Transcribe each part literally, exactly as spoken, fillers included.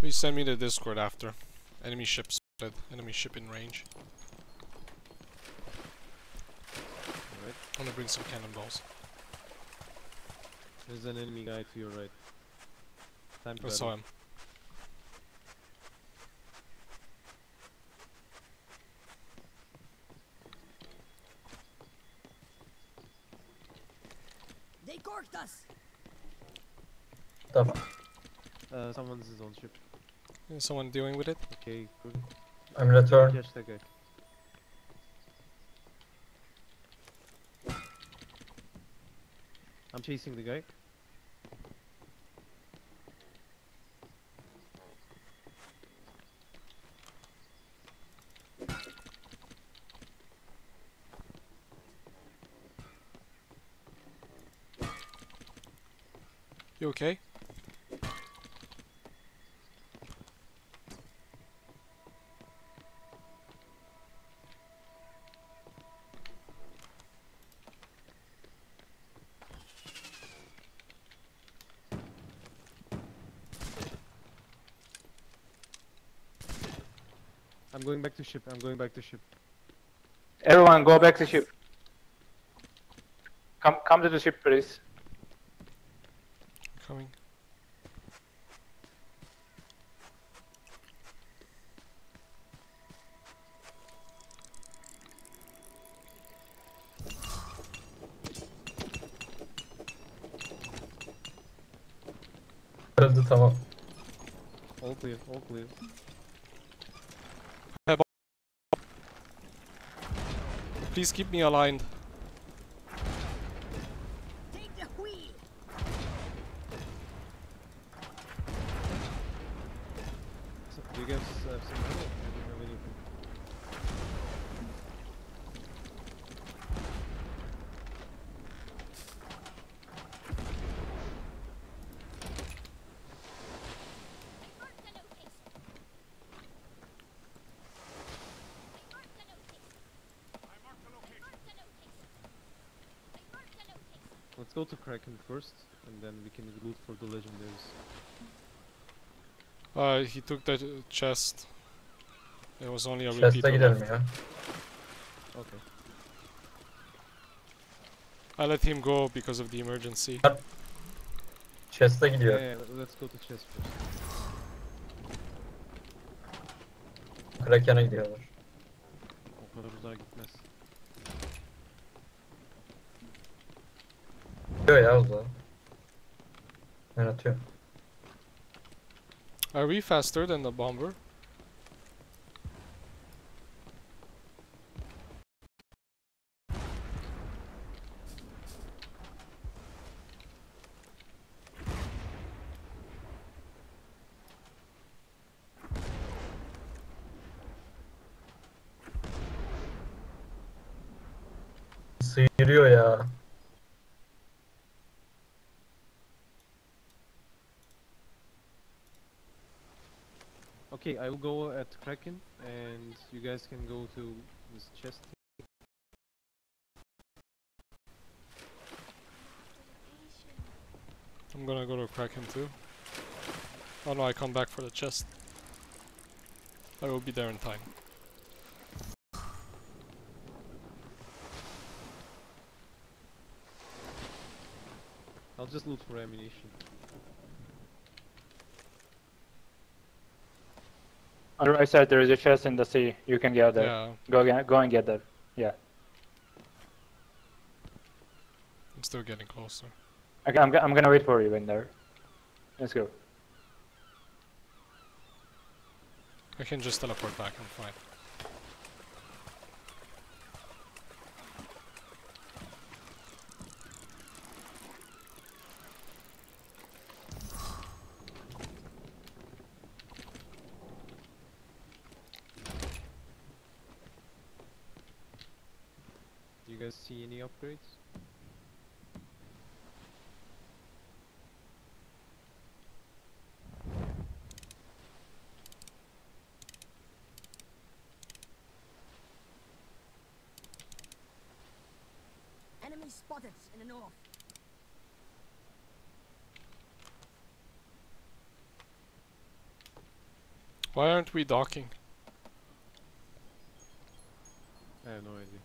Please send me the Discord after. Enemy ship spotted. Enemy ship in range. Alright. I'm gonna bring some cannonballs. There's an enemy guy to your right. Time to I saw him. They corked us. Stuff. Uh, someone's is on ship. Is someone dealing with it? Okay, good. I'm gonna turn. Catch that guy. I'm chasing the guy. You okay? I'm going back to ship. I'm going back to ship. Everyone, go back to ship. Come, come to the ship, please. Coming. Kırıldı tamam. All clear, all clear. Please keep me aligned. Take the wheel. So, do you guys have some ammo? I don't have anything. Let's go to Kraken first, and then we can loot for the legendaries. Uh, he took the uh, chest. It was only a Chest'e repeater gidelim left. ya. Okay. I let him go because of the emergency. Chest'e Yeah, gidiyor. yeah, let's go to chest first. Kraken'e gidiyorlar. O kadar uzağa gitmez. Gidiyor ya o zaman. Ben atıyorum. Are we faster than the bomber? Sıyırıyor ya. Okay, I will go at Kraken, and you guys can go to this chest. I'm gonna go to Kraken too. Oh no, I come back for the chest. I will be there in time. I'll just loot for ammunition. On the right side, there is a chest in the sea. You can get there. Yeah, Go, get, go and get that. Yeah. I'm still getting closer. Okay, I'm, go- I'm gonna wait for you in there. Let's go. I can just teleport back, I'm fine. Do you guys see any upgrades? Enemy spotted in the north. Why aren't we docking? I have no idea.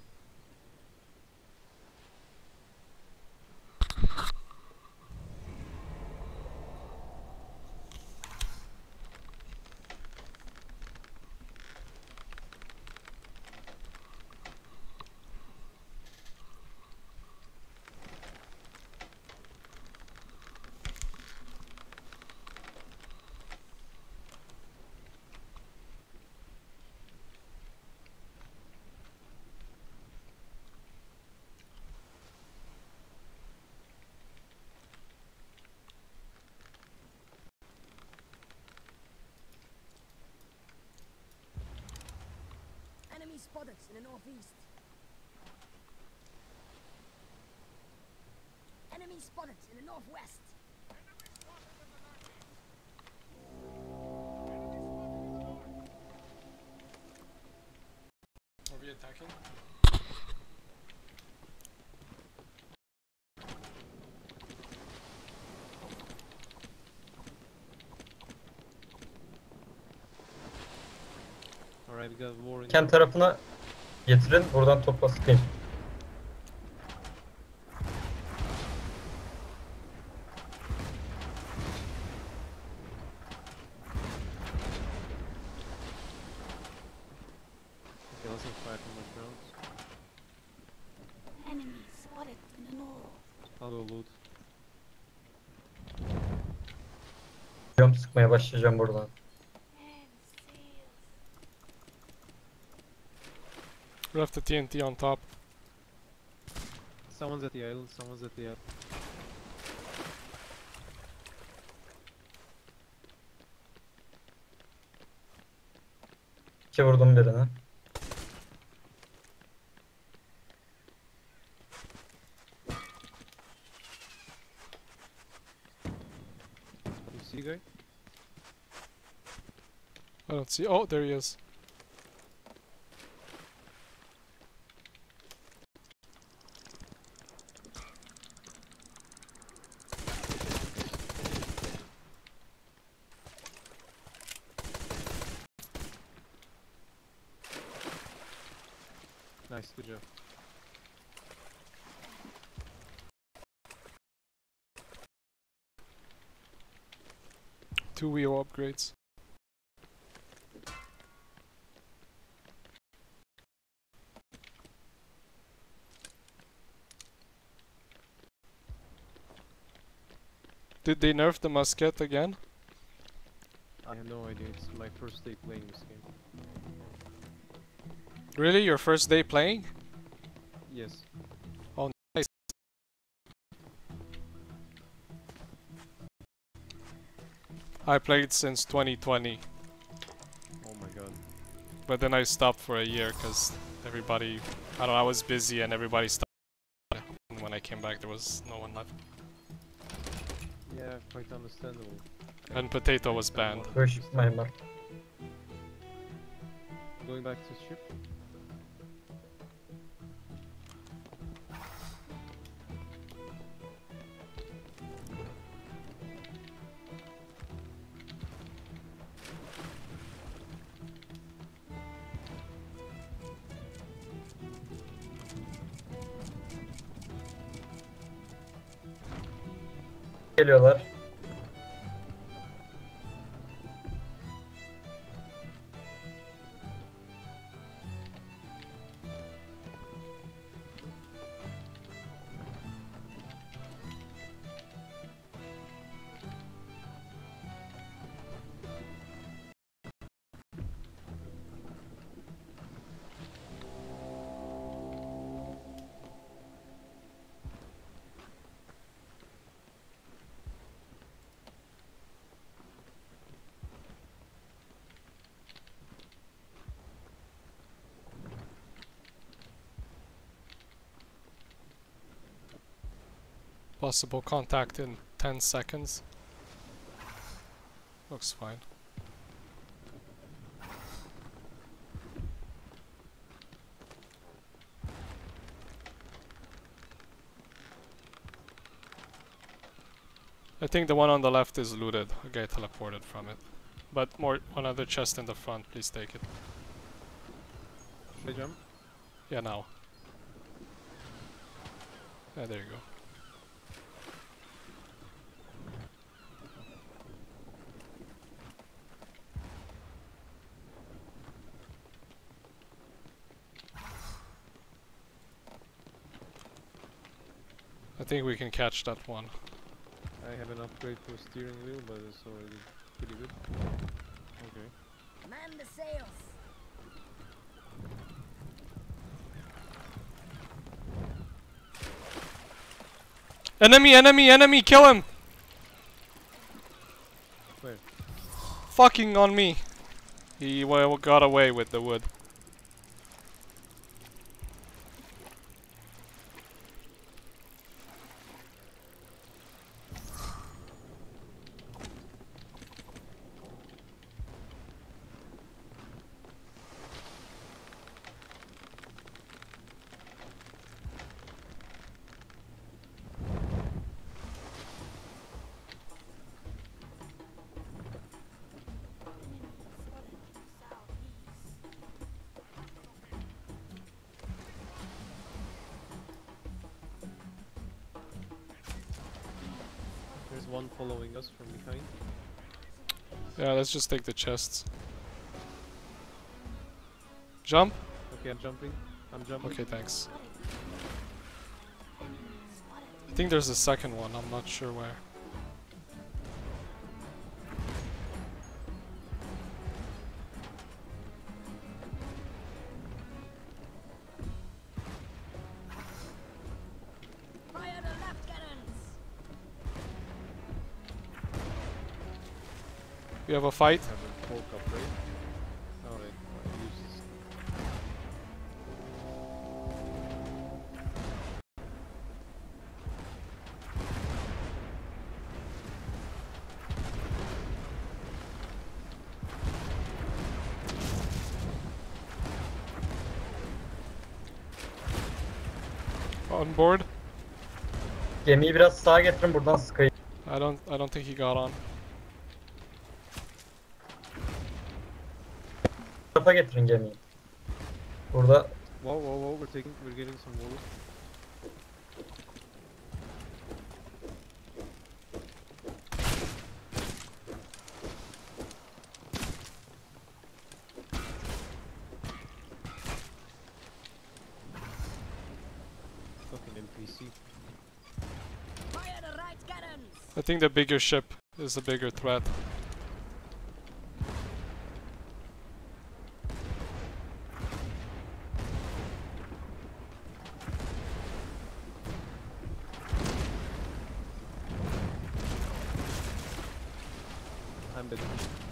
Enemy spotted in the northeast. Enemy spotted in the northwest. Are we attacking? Alright, we got war in. Kent tarafına getirin. Buradan topa sıkayım. Okay, let's not fire too much rounds. Enemy spotted in the north. I'll go loot. Diyorum, sıkmaya başlayacağım buradan. We left the T N T on top. Someone's at the island, someone's at the island. İki vurdum birine. You see, guy? I don't see. Oh, there he is. Nice, good job. Two wheel upgrades. Did they nerf the musket again? I have no idea, it's my first day playing this game. Really? Your first day playing? Yes. Oh, nice. I played since twenty twenty, Oh my god. but then I stopped for a year because everybody, I don't know, I was busy and everybody stopped. And when I came back, there was no one left. Yeah, quite understandable. And potato was banned. Böyle çıkmayın bak. Going back to ship. Geliyorlar. Possible contact in ten seconds. Looks fine. I think the one on the left is looted. A guy teleported from it. but more one other chest in the front. Please take it. Should I jump? Yeah, now. Yeah, there you go. I think we can catch that one. I have an upgrade for steering wheel, but it's already pretty good. Okay. Man the sails. Enemy, enemy, enemy, kill him! Where? Fucking on me. He well, got away with the wood. There's one following us from behind. Yeah, let's just take the chests. Jump? Okay, I'm jumping. I'm jumping. Okay, thanks. I think there's a second one, I'm not sure where. Fire the left cannons. We have a fight. I have a poke upgrade. Alright, I'll use this. On board. Gemiyi biraz sağa getirin, buradan sıkayım. I don't I don't think he got on. Bu tarafa getirin gemiyi. Burada Whoa, whoa, whoa! We're taking, we're getting some wool. Fucking N P C. Fire the right cannons. I think the bigger ship is the bigger threat. I'm dead.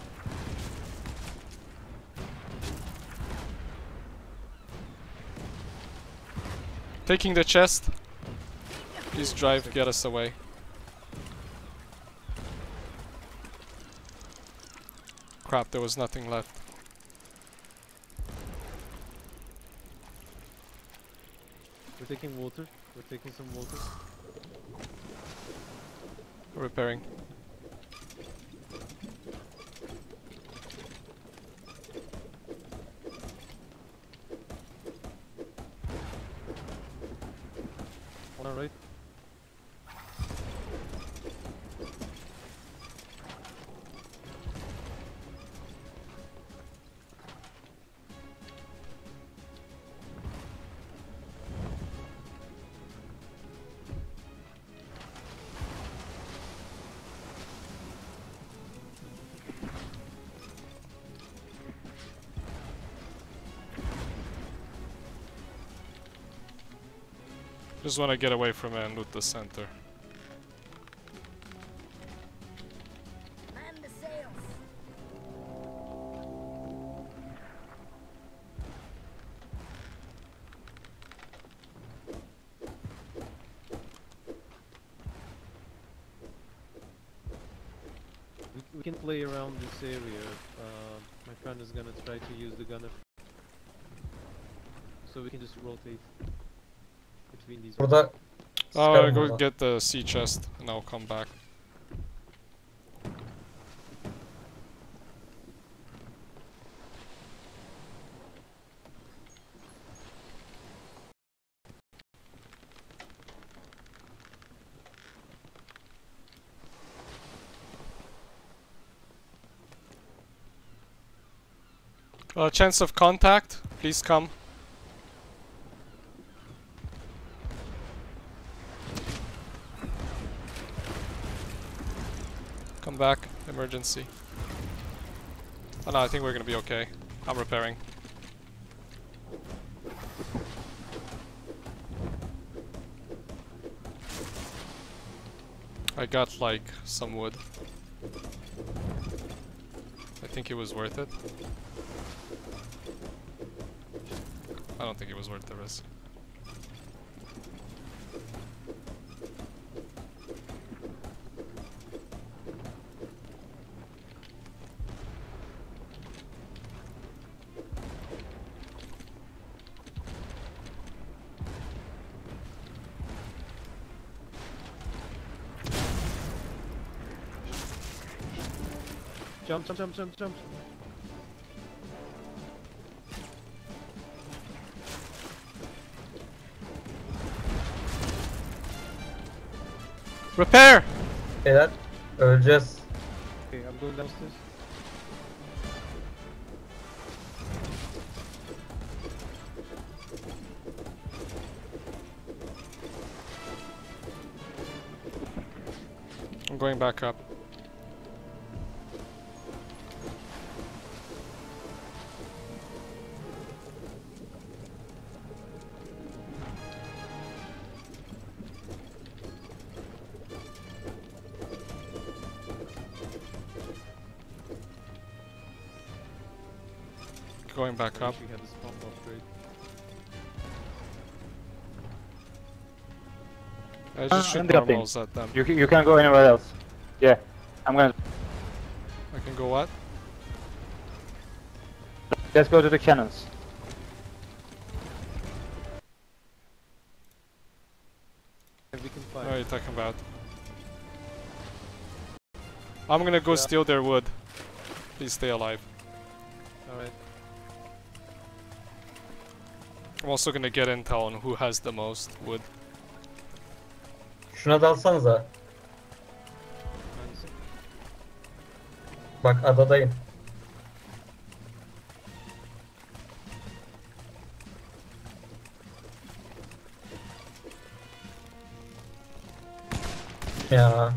Taking the chest. Please drive, get us away. Crap, there was nothing left. We're taking water. We're taking some water. Repairing. Alright. Just want to get away from it and loot the center. Man the sails. We, we can play around this area. Uh, my friend is gonna try to use the gunner. So we can just rotate between these. burada Oh, sıkarım go burada. get the sea chest and I'll come back. Uh, chance of contact, please come. Come back, emergency. Oh no, I think we're gonna be okay. I'm repairing. I got like some wood. I think it was worth it. I don't think it was worth the risk. Jump, jump, jump, jump, jump. Repair! Beyler öleceğiz. Okay, I'm going downstairs. I'm going back up. Going back up. We had this pump upgrade. I just Uh, shoot I'm dropping. normals at them. You, you can go anywhere else. Yeah, I'm gonna... I can go what? Let's go to the cannons. And we can What fire. are you talking about? I'm gonna go Yeah. steal their wood. Please stay alive. Alright. I'm also gonna get intel on who has the most wood. Şuna dalsanıza. Bak adadayım. Ya.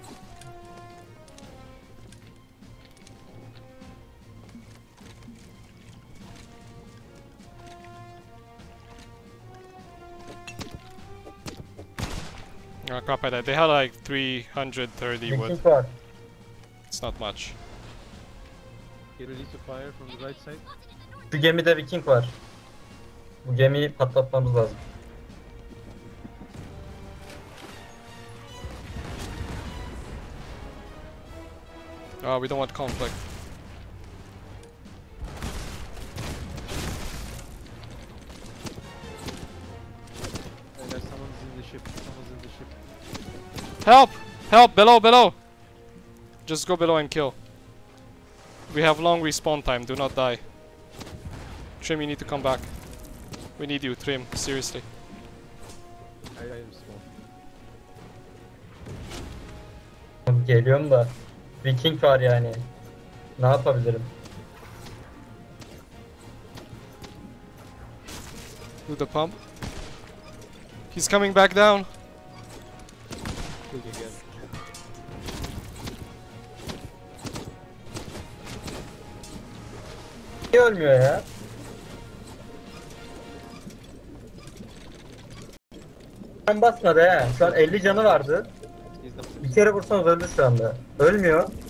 Oh, copy that. They had like three hundred thirty wood. Viking var. It's not much. Get ready to fire from the right side. Şu gemide Viking var. Bu gemiyi patlatmamız lazım. Oh, we don't want conflict. Uh, there's someone's in the ship. Someone's in the ship. Help! Help! Below, below! Just go below and kill. We have long respawn time. Do not die. Trim, you need to come back. We need you, Trim. Seriously. I, I am small. Geliyorum da Viking var yani. Ne yapabilirim? Do the pump. He's coming back down. Killed again. Niye ölmüyor ya? Sen basmadı he. Şu an elli canı vardı. He's not. Bir kere vursanız öldü şu anda. Ölmüyor.